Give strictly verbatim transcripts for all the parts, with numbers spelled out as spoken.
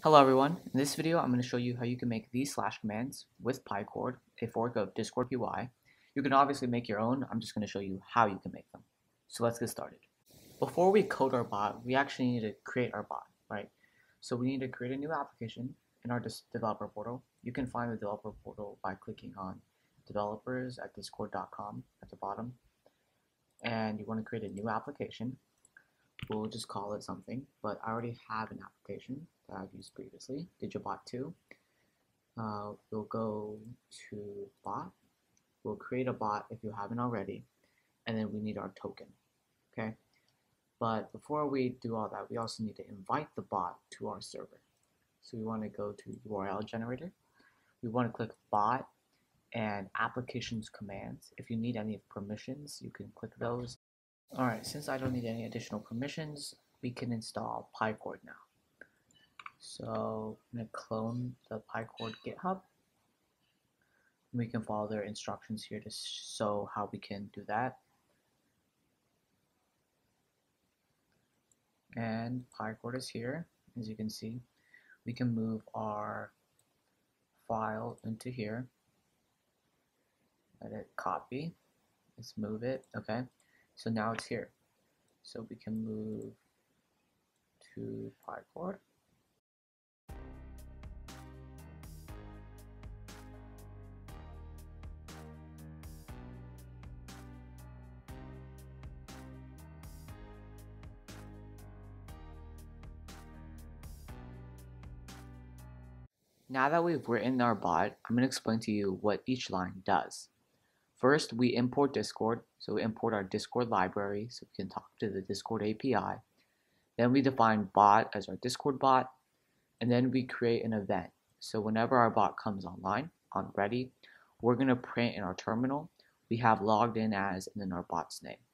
Hello everyone, in this video I'm going to show you how you can make these slash commands with Pycord, a fork of Discord P Y. You can obviously make your own, I'm just going to show you how you can make them. So let's get started. Before we code our bot, we actually need to create our bot, right? So we need to create a new application in our developer portal. You can find the developer portal by clicking on developers at discord dot com at the bottom. And you want to create a new application. We'll just call it something, but I already have an application that I've used previously, Digibot two. Uh, we'll go to bot. We'll create a bot if you haven't already, and then we need our token, okay? But before we do all that, we also need to invite the bot to our server. So we want to go to U R L generator. We want to click bot and applications commands. If you need any permissions, you can click those. Alright, since I don't need any additional permissions, we can install Pycord now. So I'm going to clone the Pycord GitHub. We can follow their instructions here to show how we can do that. And Pycord is here, as you can see. We can move our file into here. Let it copy. Let's move it, okay. So now it's here. So we can move to Pycord. Now that we've written our bot, I'm going to explain to you what each line does. First, we import Discord, so we import our Discord library so we can talk to the Discord A P I. Then we define bot as our Discord bot, and then we create an event. So whenever our bot comes online, on ready, we're going to print in our terminal, we have logged in as and then our bot's name.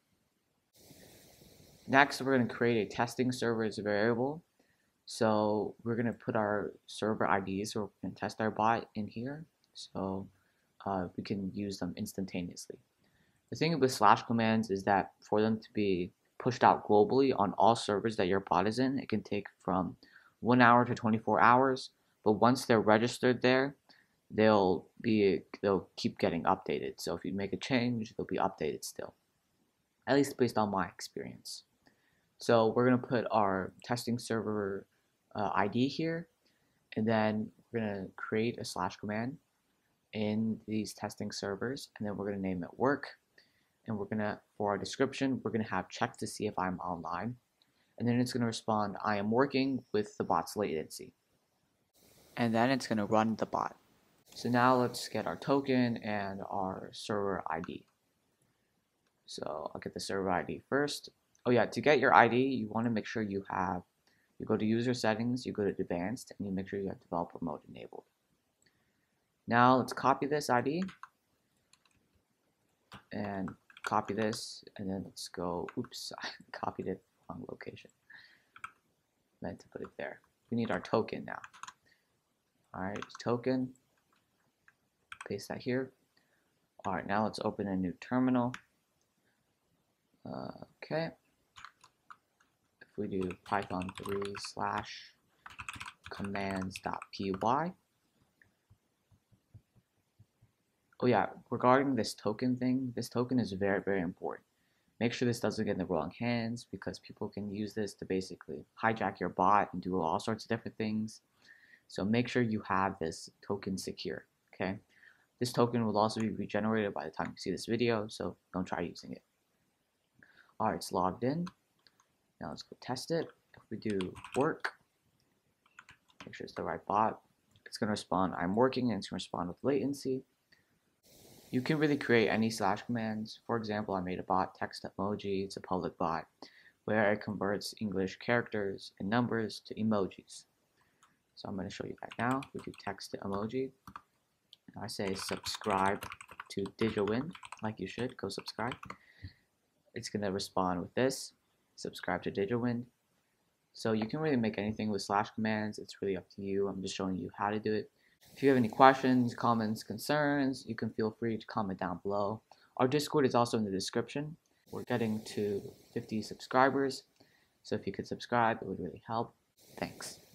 Next, we're going to create a testing server as a variable. So we're going to put our server I Ds, so we're going to test our bot in here. So Uh, we can use them instantaneously. The thing with slash commands is that for them to be pushed out globally on all servers that your bot is in, it can take from one hour to twenty-four hours. But once they're registered there, they'll be they'll keep getting updated. So if you make a change, they'll be updated still. At least based on my experience. So we're gonna put our testing server uh, I D here, and then we're gonna create a slash command in these testing servers, and then we're going to name it work, and we're going to, for our description, we're going to have check to see if I'm online, and then it's going to respond I am working with the bot's latency, and then it's going to run the bot. So now let's get our token and our server I D. So I'll get the server I D first. Oh yeah, to get your I D, you want to make sure you have, you go to user settings, you go to advanced, and you make sure you have developer mode enabled. Now let's copy this I D and copy this, and then let's go, oops, I copied it wrong location. Meant to put it there. We need our token now. Alright, token, paste that here. Alright, now let's open a new terminal. Uh, okay. If we do python three slash commands.py. Oh yeah, regarding this token thing, this token is very, very important. Make sure this doesn't get in the wrong hands, because people can use this to basically hijack your bot and do all sorts of different things. So make sure you have this token secure, okay? This token will also be regenerated by the time you see this video, so don't try using it. Alright, it's logged in. Now let's go test it. If we do work, make sure it's the right bot. It's going to respond I'm working, and it's going to respond with latency. You can really create any slash commands. For example, I made a bot, text emoji. It's a public bot where it converts English characters and numbers to emojis. So I'm going to show you that now. We do text to emoji. And I say subscribe to Digiwind, like you should. Go subscribe. It's going to respond with this, subscribe to Digiwind. So you can really make anything with slash commands. It's really up to you. I'm just showing you how to do it. If you have any questions, comments, concerns, you can feel free to comment down below. Our Discord is also in the description. We're getting to fifty subscribers, so if you could subscribe, it would really help. Thanks.